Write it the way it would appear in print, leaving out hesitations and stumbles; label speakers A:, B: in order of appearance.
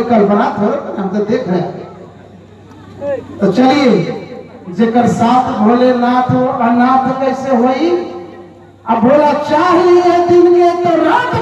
A: कल्पना थोड़ा हम तो देख रहे हैं। तो चलिए जेकर साथ भोलेनाथ हो अनाथ कैसे होई। अब भोला चाहिए दिन के तो रात